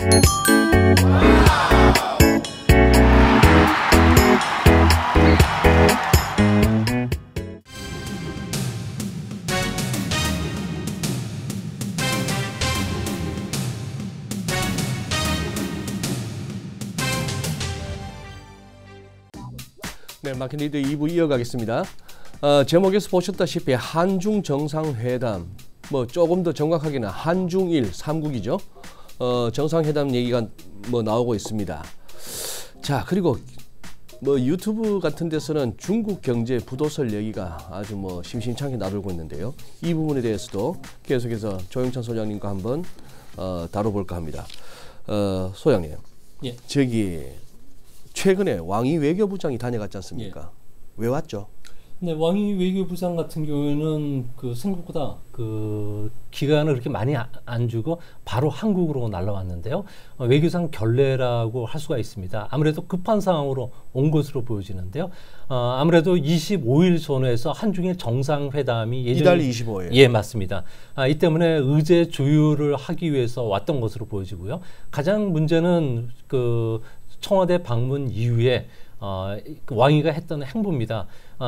네, 마켓리드 2부 이어가겠습니다. 제목에서 보셨다시피 한중 정상회담, 뭐 조금 더 정확하게는 한중일 3국이죠. 정상회담 얘기가 뭐 나오고 있습니다. 자, 그리고 뭐 유튜브 같은 데서는 중국 경제 부도설 얘기가 아주 뭐 심심찮게 나돌고 있는데요. 이 부분에 대해서도 계속해서 조영찬 소장님과 한번 다뤄볼까 합니다. 소장님, 예. 저기 최근에 왕이 외교부장이 다녀갔지 않습니까? 예. 왜 왔죠? 네, 왕이 외교부장 같은 경우에는 그 생각보다 그 기간을 그렇게 많이 안 주고 바로 한국으로 날라왔는데요. 외교상 결례라고 할 수가 있습니다. 아무래도 급한 상황으로 온 것으로 보여지는데요. 아무래도 25일 전후에서 한중일 정상회담이 이달 25일. 예, 맞습니다. 이 때문에 의제 조율을 하기 위해서 왔던 것으로 보여지고요. 가장 문제는 그 청와대 방문 이후에 왕이가 했던 행보입니다.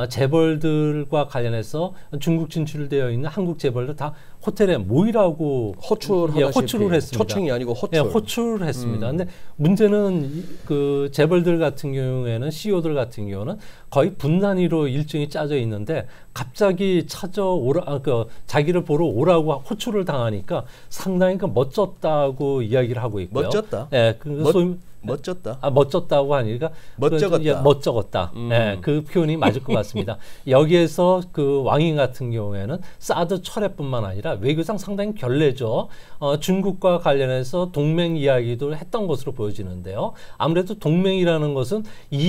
재벌들과 관련해서 중국 진출되어 있는 한국 재벌들 다 호텔에 모이라고 호출을 했습니다. 초청이 아니고 호출. 예, 호출을 했습니다. 근데 문제는 그 재벌들 같은 경우에는 CEO들 같은 경우는 거의 분 단위로 일정이 짜져 있는데 갑자기 자기를 보러 오라고 호출을 당하니까 상당히 멋졌다고 이야기를 하고 있고요. 멋졌다. 예, 멋졌다. 멋졌다고 하니까 멋쩍었다. 네, 그 표현이 맞을 것 같습니다. 여기에서 그 왕인 같은 경우에는 사드 철회뿐만 아니라 외교상 상당히 결례죠. 중국과 관련해서 동맹 이야기도 했던 것으로 보여지는데요. 아무래도 동맹이라는 것은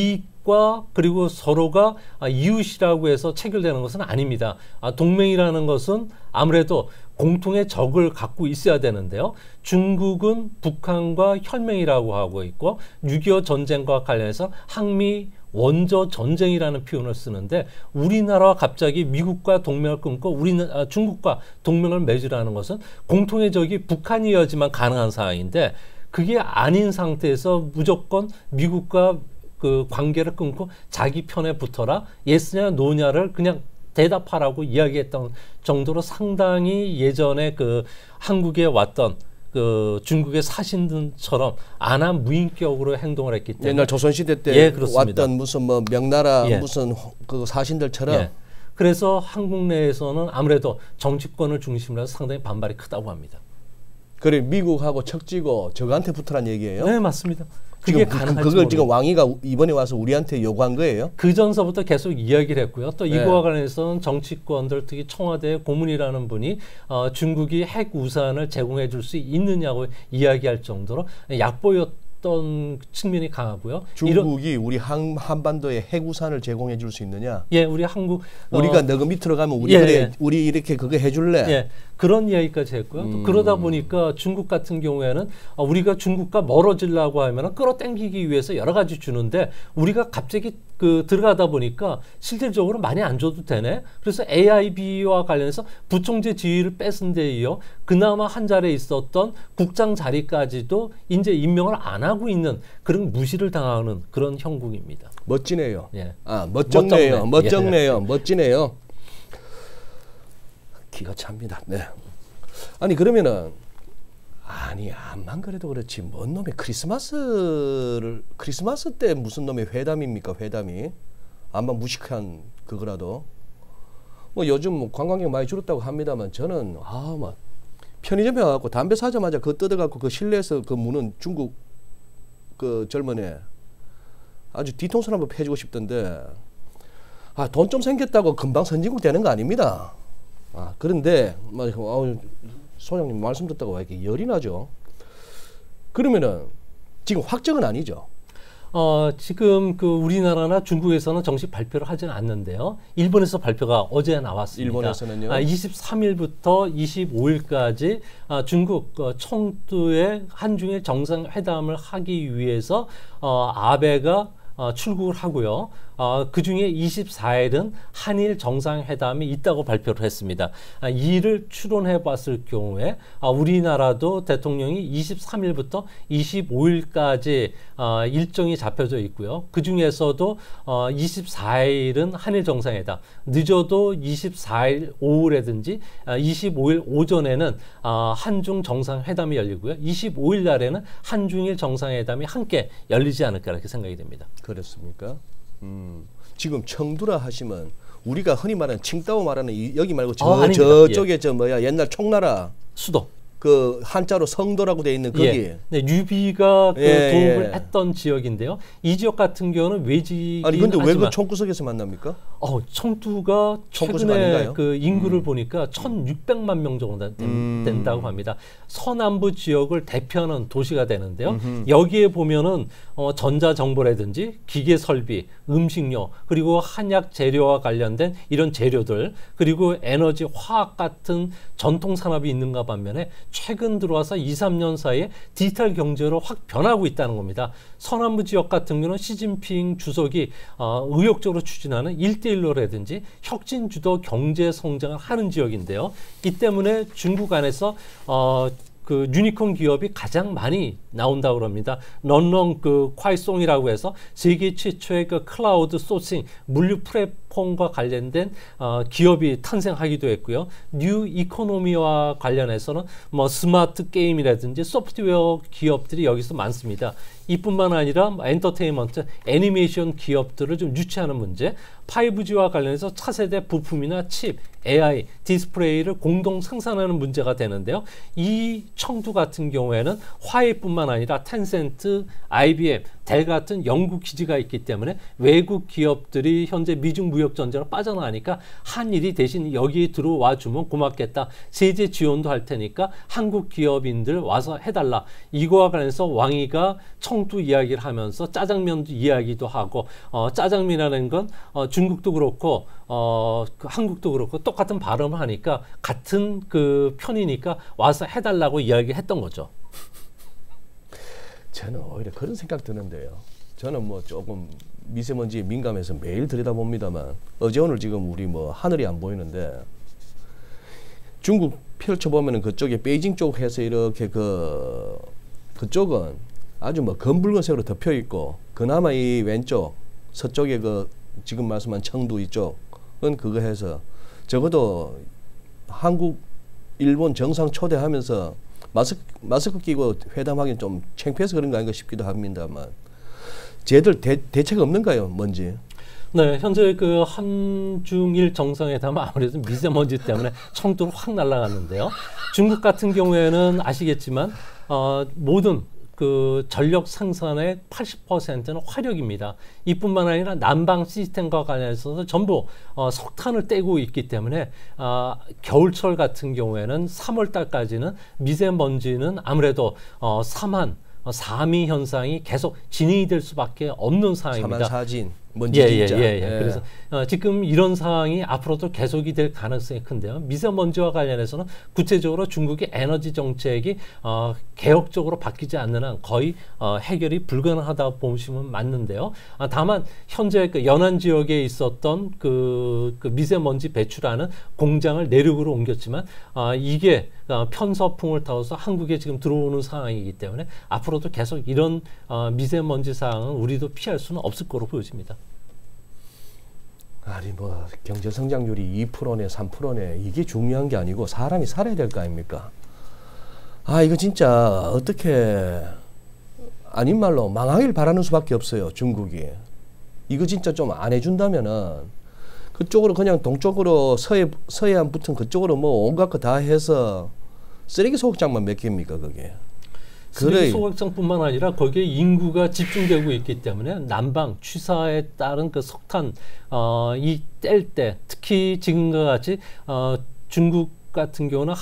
이익과 그리고 서로가 이웃이라고 해서 체결되는 것은 아닙니다. 동맹이라는 것은 아무래도 공통의 적을 갖고 있어야 되는데요. 중국은 북한과 혈맹이라고 하고 있고 6.25 전쟁과 관련해서 항미 원조 전쟁이라는 표현을 쓰는데 우리나라와 갑자기 미국과 동맹을 끊고 중국과 동맹을 맺으라는 것은 공통의 적이 북한이어야지만 가능한 상황인데 그게 아닌 상태에서 무조건 미국과 그 관계를 끊고 자기 편에 붙어라 예스냐 노냐를 그냥 대답하라고 이야기했던 정도로 상당히 예전에 그 한국에 왔던 그 중국의 사신들처럼 안하무인격으로 행동을 했기 때문에 옛날 조선시대 때 왔던 무슨 뭐 명나라 무슨 그 사신들처럼 그래서 한국 내에서는 아무래도 정치권을 중심으로 해서 상당히 반발이 크다고 합니다. 그래 미국하고 척지고 저한테 붙으란 얘기예요? 네, 맞습니다. 그게 가능할지 그걸 지금 왕이가 이번에 와서 우리한테 요구한 거예요? 그 전서부터 계속 이야기를 했고요. 또 이거와 관련해서는 정치권들 특히 청와대 고문이라는 분이 중국이 핵 우산을 제공해 줄 수 있느냐고 이야기할 정도로 약보였던 측면이 강하고요. 중국이 우리 한반도에 핵 우산을 제공해 줄 수 있느냐? 예, 우리 한국 우리가 너그 밑으로 가면 우리 이렇게 그거 해줄래? 예. 그런 이야기까지 했고요. 또 그러다 보니까 중국 같은 경우에는 우리가 중국과 멀어지려고 하면 끌어당기기 위해서 여러 가지 주는데 우리가 갑자기 그 들어가다 보니까 실질적으로 많이 안 줘도 되네. 그래서 AIB와 관련해서 부총재 지위를 뺏은 데 이어 그나마 한 자리에 있었던 국장 자리까지도 이제 임명을 안 하고 있는 그런 무시를 당하는 그런 형국입니다. 멋지네요. 예. 멋쩍네요. 멋쩍네요. 멋지네요. 기가 찹니다. 네. 아니 그러면은 암만 그래도 그렇지 뭔 놈의 크리스마스 때 무슨 놈의 회담입니까? 회담이 암만 무식한 그거라도 뭐 요즘 뭐 관광객 많이 줄었다고 합니다만 저는 막 편의점에 가갖고 담배 사자마자 그거 뜯어갖고 그 실내에서 그 무는 중국 그 젊은 애 아주 뒤통수 한번 패주고 싶던데 돈 좀 생겼다고 금방 선진국 되는 거 아닙니다. 그런데 소장님 말씀 듣다가 왜 이렇게 열이 나죠? 그러면은 지금 확정은 아니죠? 지금 그 우리나라나 중국에서는 정식 발표를 하지는 않는데요. 일본에서 발표가 어제 나왔습니다. 일본에서는요? 23일부터 25일까지 중국 청두에 한중일 정상회담을 하기 위해서 아베가 출국을 하고요. 그중에 24일은 한일 정상회담이 있다고 발표를 했습니다. 이를 추론해 봤을 경우에 우리나라도 대통령이 23일부터 25일까지 일정이 잡혀져 있고요. 그중에서도 24일은 한일 정상회담, 늦어도 24일 오후라든지 25일 오전에는 한중 정상회담이 열리고요. 25일 날에는 한중일 정상회담이 함께 열리지 않을까 이렇게 생각이 됩니다. 그렇습니까? 지금 청두라 하시면 우리가 흔히 말하는 칭다오 말하는 여기 말고 저쪽에 예. 옛날 총나라 수도 그 한자로 성도라고 돼 있는 거기. 예. 네, 유비가 도움을 했던 지역인데요. 이 지역 같은 경우는 외지긴 아니 근데 왜 그 총구석에서 만납니까? 청두가 최근에 그 인구를 보니까 1,600만 명 정도 된다고 합니다. 서남부 지역을 대표하는 도시가 되는데요. 여기에 보면은 전자정보라든지 기계 설비, 음식료, 그리고 한약 재료와 관련된 이런 재료들, 그리고 에너지, 화학 같은 전통 산업이 있는가 반면에 최근 들어와서 2, 3년 사이에 디지털 경제로 확 변하고 있다는 겁니다. 서남부 지역 같은 경우는 시진핑 주석이 의욕적으로 추진하는 1대1로라든지 혁신 주도 경제 성장을 하는 지역인데요. 이 때문에 중국 안에서 그 유니콘 기업이 가장 많이 나온다고 합니다. 런런 그 콰이송이라고 해서 세계 최초의 그 클라우드 소싱 물류 플랫폼과 관련된 기업이 탄생하기도 했고요. 뉴 이코노미와 관련해서는 뭐 스마트 게임이라든지 소프트웨어 기업들이 여기서 많습니다. 이뿐만 아니라 엔터테인먼트, 애니메이션 기업들을 좀 유치하는 문제, 5G와 관련해서 차세대 부품이나 칩, AI, 디스플레이를 공동 생산하는 문제가 되는데요. 이 청두 같은 경우에는 화웨이뿐만 아니라 텐센트, IBM, 델 같은 영국 기지가 있기 때문에 외국 기업들이 현재 미중 무역 전쟁으로 빠져나가니까 한일이 대신 여기에 들어와 주면 고맙겠다. 세제 지원도 할 테니까 한국 기업인들 와서 해달라. 이거와 관련해서 왕이가 청두 이야기를 하면서 짜장면 이야기도 하고 짜장면이라는 건 중국도 그렇고 그 한국도 그렇고 똑같은 발음을 하니까 같은 그 편이니까 와서 해달라고 이야기했던 거죠. 저는 오히려 그런 생각 드는데요. 저는 뭐 조금 미세먼지에 민감해서 매일 들여다봅니다만 어제 오늘 지금 우리 뭐 하늘이 안 보이는데 중국 펼쳐보면은 그쪽에 베이징 쪽 해서 이렇게 그쪽은 아주 뭐 검붉은색으로 덮여 있고 그나마 이 왼쪽 서쪽에 그 지금 말씀한 청두 이쪽은 그거 해서 적어도 한국 일본 정상 초대하면서 마스크 끼고 회담하기는 좀 창피해서 그런 거 아닌가 싶기도 합니다만 쟤들 대책 없는가요? 뭔지. 네, 현재 그 한중일 정상회담은 아무래도 미세먼지 때문에 청두로 확 날아갔는데요. 중국 같은 경우에는 아시겠지만 모든 그 전력 생산의 80%는 화력입니다. 이뿐만 아니라 난방 시스템과 관련해서 전부 석탄을 떼고 있기 때문에 겨울철 같은 경우에는 3월 달까지는 미세먼지는 아무래도 사미 현상이 계속 진행이 될 수밖에 없는 상황입니다. 사만사진, 먼지 진짜. 그래서 지금 이런 상황이 앞으로도 계속이 될 가능성이 큰데요. 미세먼지와 관련해서는 구체적으로 중국의 에너지 정책이 개혁적으로 바뀌지 않는 한 거의 해결이 불가능하다고 보시면 맞는데요. 다만 현재 그 연안 지역에 있었던 그 미세먼지 배출하는 공장을 내륙으로 옮겼지만 이게 편서풍을 타고서 한국에 지금 들어오는 상황이기 때문에 앞으로도 계속 이런 미세먼지 상황은 우리도 피할 수는 없을 거로 보여집니다. 아니 뭐 경제 성장률이 2%네 3%네 이게 중요한 게 아니고 사람이 살아야 될 거 아닙니까? 이거 진짜 어떻게 아닌 말로 망하길 바라는 수밖에 없어요. 중국이 이거 진짜 좀 안 해준다면은 그쪽으로 그냥 동쪽으로 서해안 붙은 그쪽으로 뭐 온갖 거 다 해서 쓰레기 소각장만 몇 개입니까 그게? 쓰레기 소각장뿐만 아니라 거기에 인구가 집중되고 있기 때문에 난방, 취사에 따른 그 석탄 이 뗄 때 특히 지금과 같이 중국 같은 경우는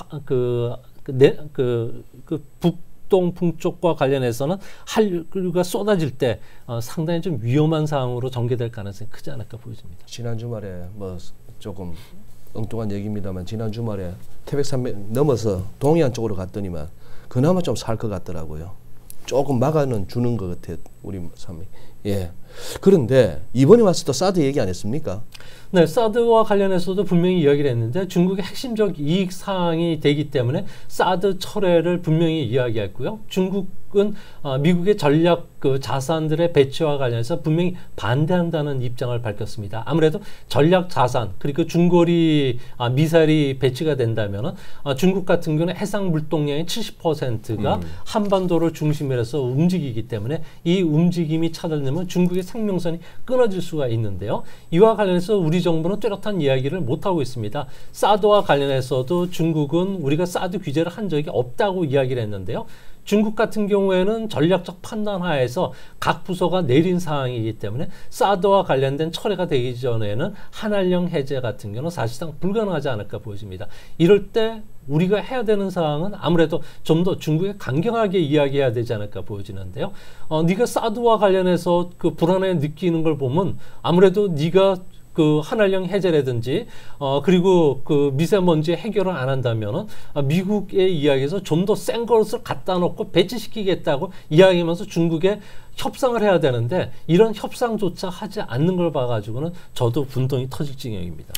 북동 북쪽과 관련해서는 한류가 쏟아질 때 상당히 좀 위험한 상황으로 전개될 가능성이 크지 않을까 보여집니다. 지난 주말에 뭐 조금 엉뚱한 얘기입니다만 지난 주말에 태백산맥 넘어서 동해안 쪽으로 갔더니만 그나마 좀 살 것 같더라고요. 조금 막아는 주는 것 같아요. 우리 삶이. 예. 그런데 이번에 와서 또 사드 얘기 안 했습니까? 네, 사드와 관련해서도 분명히 이야기를 했는데 중국의 핵심적 이익 사항이 되기 때문에 사드 철회를 분명히 이야기했고요. 중국은 미국의 전략 그 자산들의 배치와 관련해서 분명히 반대한다는 입장을 밝혔습니다. 아무래도 전략 자산 그리고 중거리 미사일이 배치가 된다면은 중국 같은 경우는 해상 물동량의 70%가 한반도를 중심으로 해서 움직이기 때문에 이 움직임이 차단되면 중국의 생명선이 끊어질 수가 있는데요. 이와 관련해서 우리 정부는 뚜렷한 이야기를 못하고 있습니다. 사드와 관련해서도 중국은 우리가 사드 규제를 한 적이 없다고 이야기를 했는데요. 중국 같은 경우에는 전략적 판단 하에서 각 부서가 내린 사항이기 때문에 사드와 관련된 철회가 되기 전에는 한한령 해제 같은 경우는 사실상 불가능하지 않을까 보여집니다. 이럴 때 우리가 해야 되는 사항은 아무래도 좀 더 중국에 강경하게 이야기해야 되지 않을까 보여지는데요. 네가 사드와 관련해서 그 불안해 느끼는 걸 보면 아무래도 네가 그 한한령 해제라든지 그리고 그 미세먼지 해결을 안 한다면은 미국의 이야기에서 좀 더 센 것을 갖다 놓고 배치시키겠다고 이야기하면서 중국에 협상을 해야 되는데 이런 협상조차 하지 않는 걸 봐가지고는 저도 분통이 터질 지경입니다.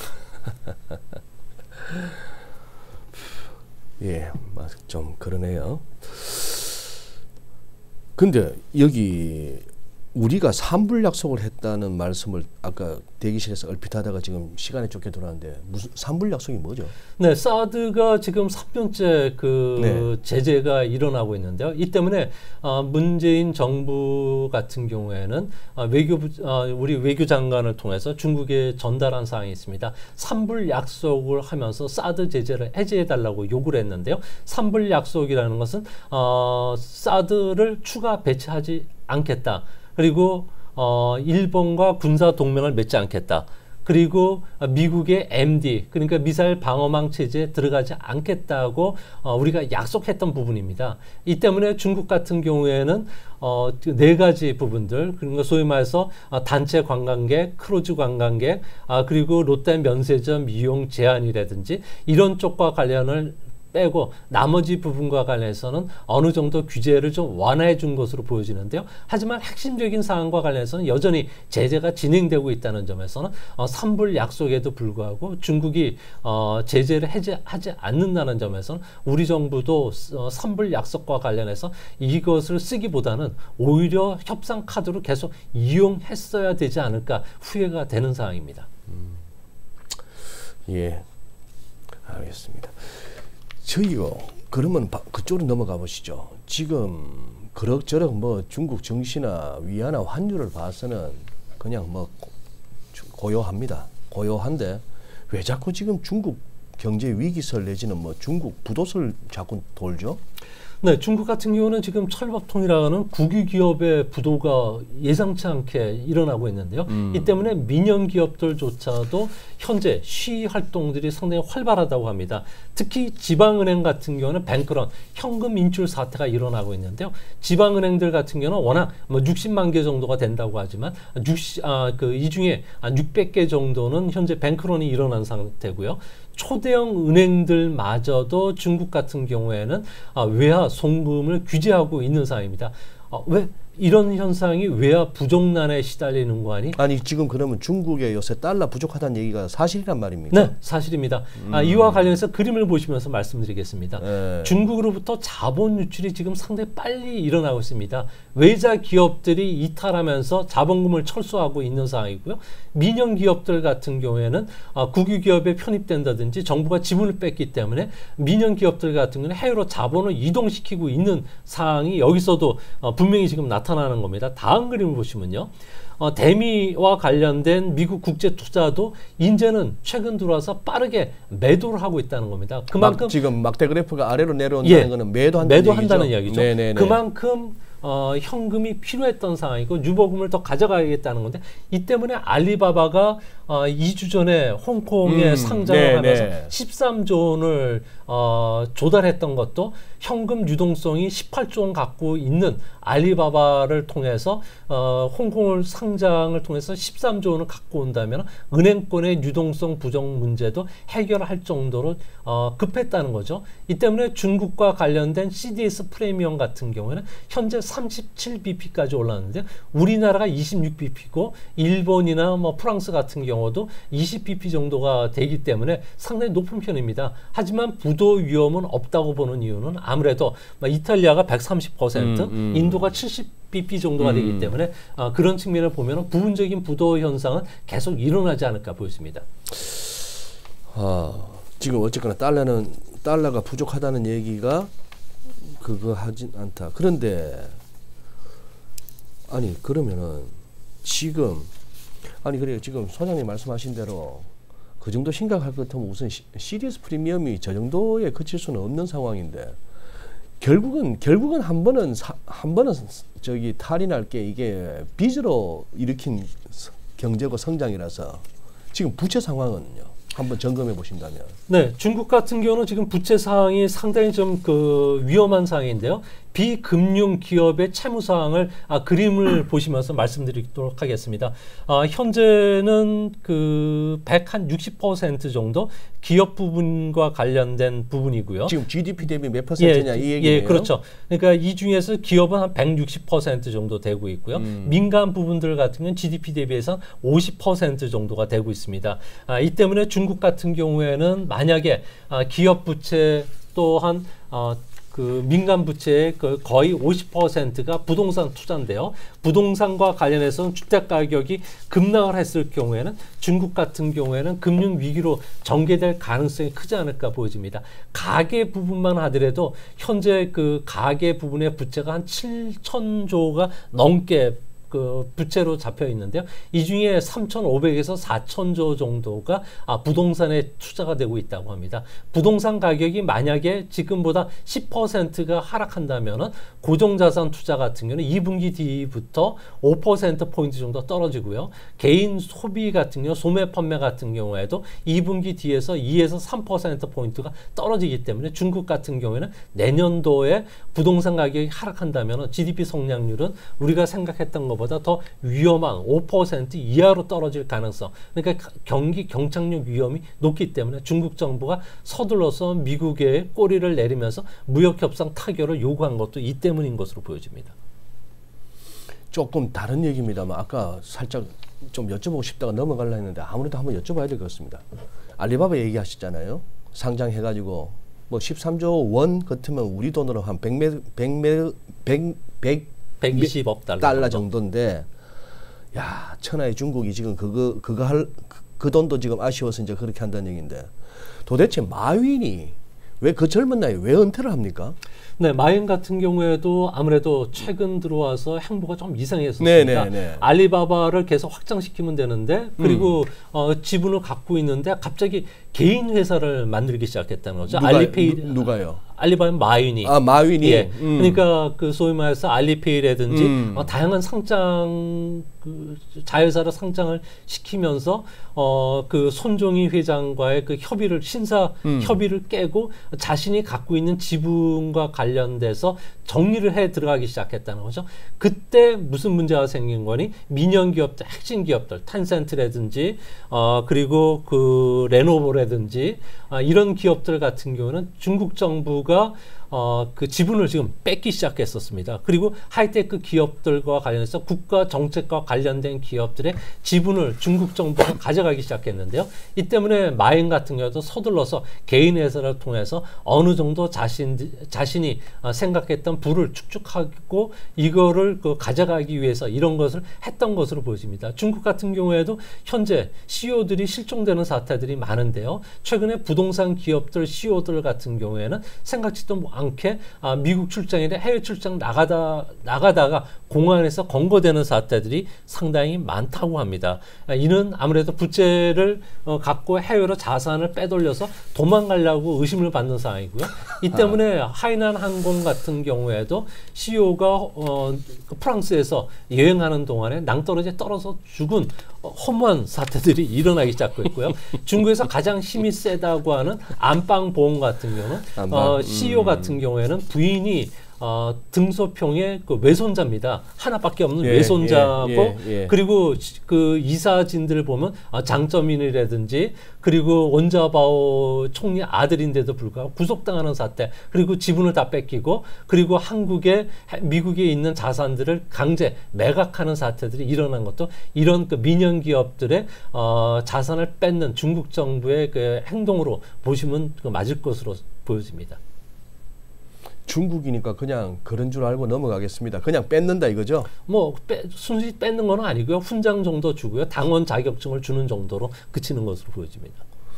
예, 좀 그러네요. 근데 여기 우리가 산불 약속을 했다는 말씀을 아까 대기실에서 얼핏 하다가 지금 시간에 쫓겨 들어왔는데 무슨 산불 약속이 뭐죠? 네, 사드가 지금 3년째 그 제재가 일어나고 있는데요. 이 때문에 문재인 정부 같은 경우에는 우리 외교장관을 통해서 중국에 전달한 사항이 있습니다. 산불 약속을 하면서 사드 제재를 해제해달라고 요구를 했는데요. 산불 약속이라는 것은 사드를 추가 배치하지 않겠다. 그리고 일본과 군사 동맹을 맺지 않겠다. 그리고 미국의 MD 그러니까 미사일 방어망 체제에 들어가지 않겠다고 우리가 약속했던 부분입니다. 이 때문에 중국 같은 경우에는 네 가지 부분들 그러니까 소위 말해서 단체 관광객, 크루즈 관광객 그리고 롯데 면세점 이용 제한이라든지 이런 쪽과 관련을 빼고 나머지 부분과 관련해서는 어느 정도 규제를 좀 완화해 준 것으로 보여지는데요. 하지만 핵심적인 사항과 관련해서는 여전히 제재가 진행되고 있다는 점에서는 산불 약속에도 불구하고 중국이 제재를 해제하지 않는다는 점에서는 우리 정부도 산불 약속과 관련해서 이것을 쓰기보다는 오히려 협상 카드로 계속 이용했어야 되지 않을까 후회가 되는 사항입니다. 예, 알겠습니다. 저희가 그러면 그쪽으로 넘어가 보시죠. 지금 그럭저럭 뭐 중국 정시나 위안화 환율을 봐서는 그냥 뭐 고요합니다. 고요한데 왜 자꾸 지금 중국 경제 위기설 내지는 뭐 중국 부도설 자꾸 돌죠? 네, 중국 같은 경우는 지금 철법통이라는 국유 기업의 부도가 예상치 않게 일어나고 있는데요. 이 때문에 민영 기업들조차도 현재 시위 활동들이 상당히 활발하다고 합니다. 특히 지방은행 같은 경우는 뱅크런, 현금 인출 사태가 일어나고 있는데요. 지방은행들 같은 경우는 워낙 뭐 60만 개 정도가 된다고 하지만 이 중에 600개 정도는 현재 뱅크런이 일어난 상태고요. 초대형 은행들마저도 중국 같은 경우에는 외화 송금을 규제하고 있는 상황입니다. 왜 이런 현상이 외화 부족난에 시달리는 거 아니? 아니 지금 그러면 중국에 요새 달러 부족하다는 얘기가 사실이란 말입니까? 네, 사실입니다. 이와 관련해서 그림을 보시면서 말씀드리겠습니다. 중국으로부터 자본 유출이 지금 상당히 빨리 일어나고 있습니다. 외자 기업들이 이탈하면서 자본금을 철수하고 있는 상황이고요. 민영 기업들 같은 경우에는 국유 기업에 편입된다든지 정부가 지분을 뺐기 때문에 민영 기업들 같은 경우는 해외로 자본을 이동시키고 있는 상황이 여기서도 분명히 지금 나타나는 겁니다. 다음 그림을 보시면요. 대미와 관련된 미국 국제 투자도 이제는 최근 들어와서 빠르게 매도를 하고 있다는 겁니다. 그만큼 지금 막대 그래프가 아래로 내려온다는 거는 매도한다는 얘기죠. 네네네. 그만큼 현금이 필요했던 상황이고 유보금을 더 가져가야겠다는 건데 이 때문에 알리바바가 2주 전에 홍콩에 상장을 하면서 13조 원을 조달했던 것도 현금 유동성이 18조 원 갖고 있는 알리바바를 통해서 홍콩을 상장을 통해서 13조 원을 갖고 온다면 은행권의 유동성 부족 문제도 해결할 정도로 급했다는 거죠. 이 때문에 중국과 관련된 CDS 프리미엄 같은 경우에는 현재 37bp까지 올랐는데 우리나라가 26bp고 일본이나 뭐 프랑스 같은 경우도 20bp 정도가 되기 때문에 상당히 높은 편입니다. 하지만 부도 위험은 없다고 보는 이유는 아무래도 이탈리아가 130%, 인도가 70bp 정도가 되기 때문에 그런 측면을 보면 부분적인 부도 현상은 계속 일어나지 않을까 보입니다. 지금 어쨌거나 달러가 부족하다는 얘기가 그거 하진 않다. 그런데 아니 그러면은 지금 그래요. 지금 소장님 말씀하신 대로 그 정도 심각할 것 같으면 우선 시리어스 프리미엄이 저 정도에 그칠 수는 없는 상황인데 결국은 한 번은 저기 탈이 날 게 이게 빚으로 일으킨 경제고 성장이라서 지금 부채 상황은요. 한번 점검해 보신다면. 네, 중국 같은 경우는 지금 부채 상황이 상당히 좀 위험한 상황인데요. 비금융 기업의 채무 상황을 그림을 보시면서 말씀드리도록 하겠습니다. 현재는 160% 정도 기업 부분과 관련된 부분이고요. 지금 GDP 대비 몇 퍼센트냐 이 얘기예요? 예, 그렇죠. 그러니까 이 중에서 기업은 한 160% 정도 되고 있고요. 민간 부분들 같은 경우는 GDP 대비해서 50% 정도가 되고 있습니다. 이 때문에 중국 같은 경우에는 만약에 기업 부채 또한 민간 부채의 거의 50%가 부동산 투자인데요. 부동산과 관련해서는 주택 가격이 급락을 했을 경우에는 중국 같은 경우에는 금융 위기로 전개될 가능성이 크지 않을까 보여집니다. 가계 부분만 하더라도 현재 가계 부분의 부채가 한 7,000조가 넘게 부채로 잡혀 있는데요. 이 중에 3,500에서 4,000조 정도가 부동산에 투자가 되고 있다고 합니다. 부동산 가격이 만약에 지금보다 10%가 하락한다면은 고정자산 투자 같은 경우는 2분기 뒤부터 5%포인트 정도 떨어지고요. 개인 소비 같은 경우, 소매 판매 같은 경우에도 2분기 뒤에서 2에서 3%포인트가 떨어지기 때문에 중국 같은 경우에는 내년도에 부동산 가격이 하락한다면은 GDP 성장률은 우리가 생각했던 것보다 더 위험한 5% 이하로 떨어질 가능성, 그러니까 경기 경착륙 위험이 높기 때문에 중국 정부가 서둘러서 미국의 꼬리를 내리면서 무역협상 타결을 요구한 것도 이 때문인 것으로 보여집니다. 조금 다른 얘기입니다만 아까 살짝 좀 여쭤보고 싶다가 넘어가려 했는데 아무래도 한번 여쭤봐야 될 것 같습니다. 알리바바 얘기하셨잖아요. 상장해가지고 뭐 13조 원 같으면 우리 돈으로 한 120억 달러 정도인데, 야, 천하의 중국이 지금 그 돈도 지금 아쉬워서 이제 그렇게 한다는 얘기인데, 도대체 마윈이 왜 그 젊은 나이에 왜 은퇴를 합니까? 네, 마윈 같은 경우에도 아무래도 최근 들어와서 행보가 좀 이상했었습니다. 알리바바를 계속 확장시키면 되는데, 그리고 지분을 갖고 있는데 갑자기 개인 회사를 만들기 시작했다는 거죠. 누가요? 알리바바 마윈이. 마윈이. 예. 그러니까 소위 말해서 알리페이라든지 다양한 상장 자회사를 상장을 시키면서 손종희 회장과의 협의를 협의를 깨고 자신이 갖고 있는 지분과 관련돼서 정리를 해 들어가기 시작했다는 거죠. 그때 무슨 문제가 생긴 거니? 민영 기업들, 핵심 기업들, 텐센트라든지 그리고 레노버라든지 이런 기업들 같은 경우는 중국 정부가 그 지분을 지금 뺏기 시작했었습니다. 그리고 하이테크 기업들과 관련해서 국가 정책과 관련된 기업들의 지분을 중국 정부가 가져가기 시작했는데요. 이 때문에 마윈 같은 경우도 서둘러서 개인 회사를 통해서 어느 정도 자신이 생각했던 부를 축적하고 이거를 가져가기 위해서 이런 것을 했던 것으로 보여집니다. 중국 같은 경우에도 현재 CEO들이 실종되는 사태들이 많은데요. 최근에 부동산 기업들 CEO들 같은 경우에는 생각지도 않게 미국 출장이나 해외 출장 나가다가 공항에서 검거되는 사태들이 상당히 많다고 합니다. 이는 아무래도 부채를 갖고 해외로 자산을 빼돌려서 도망가려고 의심을 받는 상황이고요. 이 때문에 하이난 항공 같은 경우에도 CEO가 프랑스에서 여행하는 동안에 낭떠러지에 떨어져 죽은 허무한 사태들이 일어나기 시작했고요. 중국에서 가장 힘이 세다고 하는 안방보험 같은 경우는 CEO 같은 경우에는 부인이 등소평의 그 외손자입니다. 하나밖에 없는 외손자고 그리고 그 이사진들을 보면 장점인이라든지 그리고 원자바오 총리 아들인데도 불구하고 구속당하는 사태, 그리고 지분을 다 뺏기고 그리고 미국에 있는 자산들을 강제 매각하는 사태들이 일어난 것도 이런 그 민영 기업들의 자산을 뺏는 중국 정부의 그 행동으로 보시면 맞을 것으로 보여집니다. 중국이니까 그냥 그런 줄 알고 넘어가겠습니다. 그냥 뺏는다 이거죠? 뭐 순수히 뺏는 건 아니고요. 훈장 정도 주고요. 당원 자격증을 주는 정도로 그치는 것으로 보여집니다.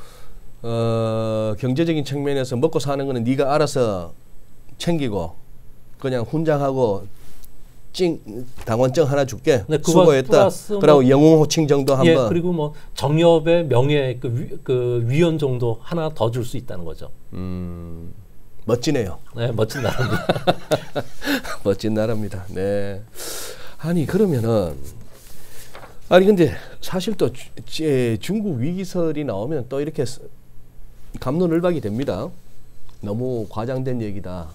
경제적인 측면에서 먹고 사는 거는 네가 알아서 챙기고 그냥 훈장하고 당원증 하나 줄게. 네, 수고했다. 그리고 영웅 호칭 정도 한번. 그리고 뭐 정협의 명예 그 위원 정도 하나 더 줄 수 있다는 거죠. 멋지네요. 네, 멋진 나라입니다. 멋진 나라입니다. 네. 아니 그러면은 근데 사실 또 중국 위기설이 나오면 또 이렇게 갑론을박이 됩니다. 너무 과장된 얘기다.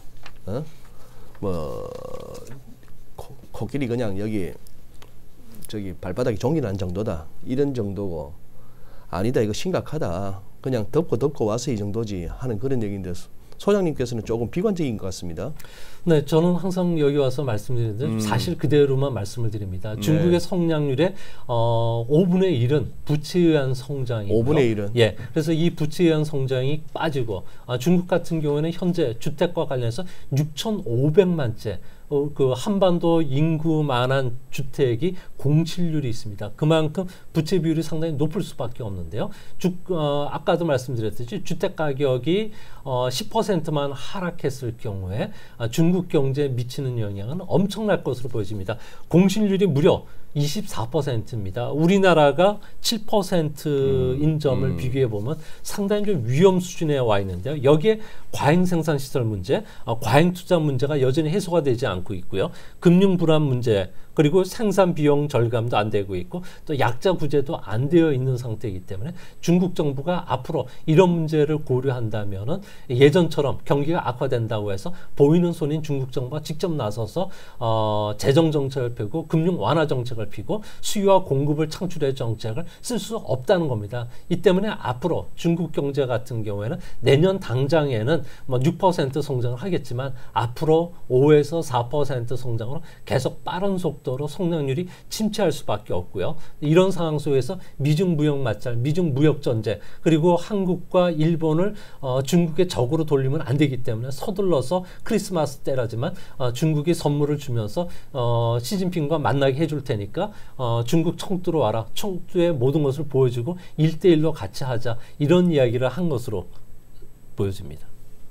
뭐 코끼리 그냥 저기 발바닥이 종이 난 정도다. 이런 정도고 아니다. 이거 심각하다. 그냥 덮고 와서 이 정도지 하는 그런 얘기인데 소장님께서는 조금 비관적인 것 같습니다. 네, 저는 항상 여기 와서 말씀드리는데 사실 그대로만 말씀을 드립니다. 중국의 성장률의 5분의 1은 부채에 의한 성장이고요. 5분의 1은? 예, 그래서 이 부채에 의한 성장이 빠지고 중국 같은 경우에는 현재 주택과 관련해서 6,500만 채 그 한반도 인구만한 주택이 공실률이 있습니다. 그만큼 부채 비율이 상당히 높을 수밖에 없는데요. 아까도 말씀드렸듯이 주택 가격이 10%만 하락했을 경우에 중국 경제에 미치는 영향은 엄청날 것으로 보여집니다. 공실률이 무려 24%입니다. 우리나라가 7%인 점을 비교해 보면 상당히 좀 위험 수준에 와 있는데요. 여기에 과잉 생산 시설 문제, 과잉 투자 문제가 여전히 해소가 되지 않고 있고요. 금융 불안 문제, 그리고 생산 비용 절감도 안 되고 있고 또 약자 구제도 안 되어 있는 상태이기 때문에 중국 정부가 앞으로 이런 문제를 고려한다면은 예전처럼 경기가 악화된다고 해서 보이는 손인 중국 정부가 직접 나서서 재정 정책을 펴고 금융 완화 정책을 피고 수요와 공급을 창출할 정책을 쓸 수 없다는 겁니다. 이 때문에 앞으로 중국 경제 같은 경우에는 내년 당장에는 뭐 6% 성장을 하겠지만 앞으로 5에서 4% 성장으로 계속 빠른 속도로 성장률이 침체할 수밖에 없고요. 이런 상황 속에서 미중 무역 마찰, 미중 무역 전쟁, 그리고 한국과 일본을 중국의 적으로 돌리면 안 되기 때문에 서둘러서 크리스마스 때라지만 중국이 선물을 주면서 시진핑과 만나게 해줄 테니까 중국 청두로 와라. 청두의 모든 것을 보여주고 1대1로 같이 하자. 이런 이야기를 한 것으로 보여집니다.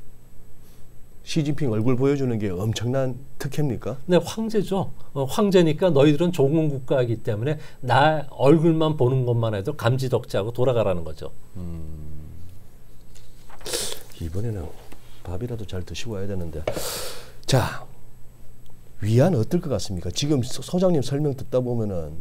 시진핑 얼굴 보여주는 게 엄청난 특혜입니까? 네, 황제죠. 황제니까 너희들은 조공 국가이기 때문에 나 얼굴만 보는 것만 해도 감지덕지하고 돌아가라는 거죠. 이번에는 밥이라도 잘 드시고 와야 되는데. 자, 위안 어떨 것 같습니까? 지금 소장님 설명 듣다 보면은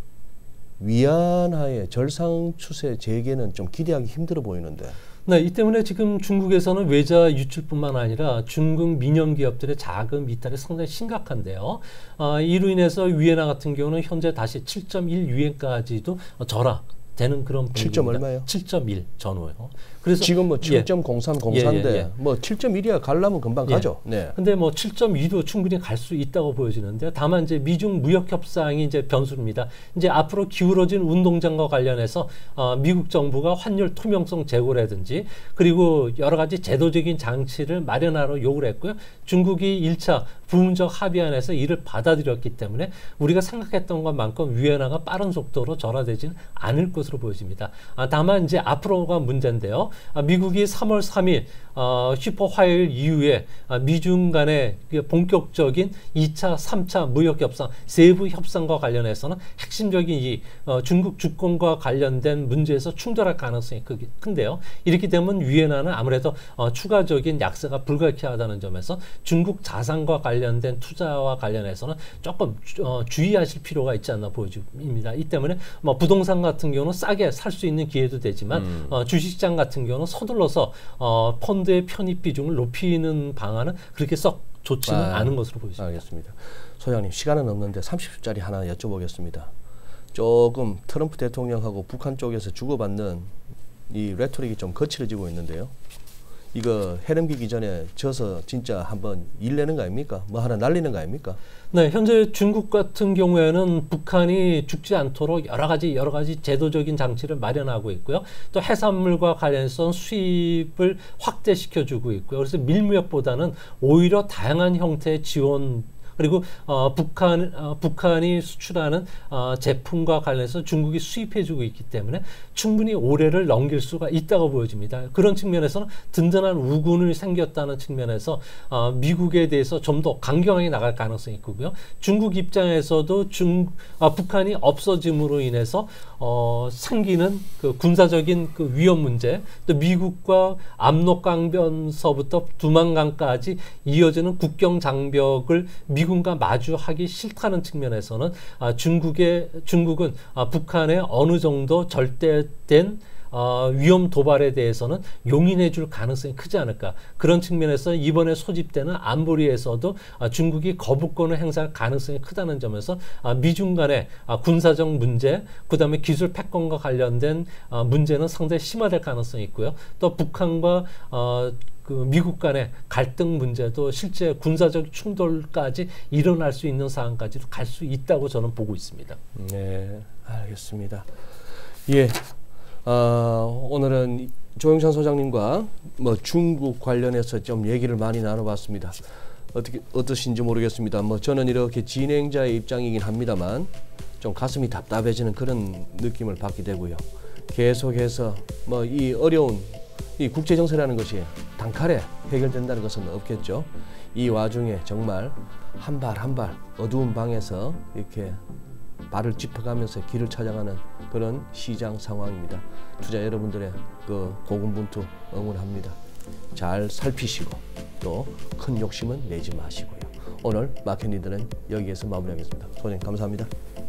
위안화의 절상 추세 재개는 좀 기대하기 힘들어 보이는데. 네, 이 때문에 지금 중국에서는 외자 유출뿐만 아니라 중국 민영 기업들의 자금 이탈이 상당히 심각한데요. 이로 인해서 위안화 같은 경우는 현재 다시 7.1유엔까지도 절하되는 그런 분위기입니다. 7점 얼마요? 7.1 전후요. 그래서 지금 뭐 7.03인데 뭐 7.1이야 가려면 금방 가죠. 네. 근데 뭐 7.2도 충분히 갈 수 있다고 보여지는데 다만 이제 미중 무역 협상이 이제 변수입니다. 이제 앞으로 기울어진 운동장과 관련해서 미국 정부가 환율 투명성 제고라든지 그리고 여러 가지 제도적인 장치를 마련하러 요구를 했고요. 중국이 1차 부문적 합의안에서 이를 받아들였기 때문에 우리가 생각했던 것만큼 위안화가 빠른 속도로 절하되지는 않을 것으로 보여집니다. 다만 이제 앞으로가 문제인데요. 미국이 3월 3일 슈퍼 화요일 이후에 미중 간의 본격적인 2차, 3차 무역 협상, 세부 협상과 관련해서는 핵심적인 이 중국 주권과 관련된 문제에서 충돌할 가능성이 큰데요. 이렇게 되면 위안화는 아무래도 추가적인 약세가 불가피하다는 점에서 중국 자산과 관련된 투자와 관련해서는 조금 주의하실 필요가 있지 않나 보여집니다. 이 때문에 뭐 부동산 같은 경우는 싸게 살 수 있는 기회도 되지만 주식시장 같은 경우는 서둘러서 펀드의 편입 비중을 높이는 방안은 그렇게 썩 좋지는 않은 것으로 보입니다. 알겠습니다. 소장님, 시간은 없는데 30초짜리 하나 여쭤보겠습니다. 조금 트럼프 대통령하고 북한 쪽에서 주고받는 이 레토릭이 좀 거칠어지고 있는데요. 이거 해넘기기 전에 져서 진짜 한번 일내는 거 아닙니까? 뭐 하나 날리는 거 아닙니까? 네, 현재 중국 같은 경우에는 북한이 죽지 않도록 여러 가지 제도적인 장치를 마련하고 있고요. 또 해산물과 관련해서 수입을 확대시켜주고 있고요. 그래서 밀무역보다는 오히려 다양한 형태의 지원, 그리고 북한이 수출하는 제품과 관련해서 중국이 수입해주고 있기 때문에 충분히 올해를 넘길 수가 있다고 보여집니다. 그런 측면에서는 든든한 우군이 생겼다는 측면에서 미국에 대해서 좀 더 강경하게 나갈 가능성이 있고요. 중국 입장에서도 북한이 없어짐으로 인해서 생기는 그 군사적인 그 위험 문제, 또 미국과 압록강변서부터 두만강까지 이어지는 국경 장벽을 미국과 마주하기 싫다는 측면에서는 중국은 북한의 어느 정도 절대된 위험 도발에 대해서는 용인해 줄 가능성이 크지 않을까. 그런 측면에서 이번에 소집되는 안보리에서도 중국이 거부권을 행사할 가능성이 크다는 점에서 미중 간의 군사적 문제, 그다음에 기술 패권과 관련된 문제는 상당히 심화될 가능성이 있고요. 또 북한과 그 미국 간의 갈등 문제도 실제 군사적 충돌까지 일어날 수 있는 상황까지도 갈 수 있다고 저는 보고 있습니다. 네, 알겠습니다. 예. 오늘은 조영찬 소장님과 뭐 중국 관련해서 좀 얘기를 많이 나눠봤습니다. 어떠신지 모르겠습니다. 뭐 저는 이렇게 진행자의 입장이긴 합니다만 좀 가슴이 답답해지는 그런 느낌을 받게 되고요. 계속해서 뭐 이 어려운 이 국제 정세라는 것이 단칼에 해결된다는 것은 없겠죠. 이 와중에 정말 한 발 한 발 어두운 방에서 이렇게 발을 짚어가면서 길을 찾아가는 그런 시장 상황입니다. 투자 여러분들의 그 고군분투 응원합니다. 잘 살피시고 또 큰 욕심은 내지 마시고요. 오늘 마켓리더는 여기에서 마무리하겠습니다. 소장님 감사합니다.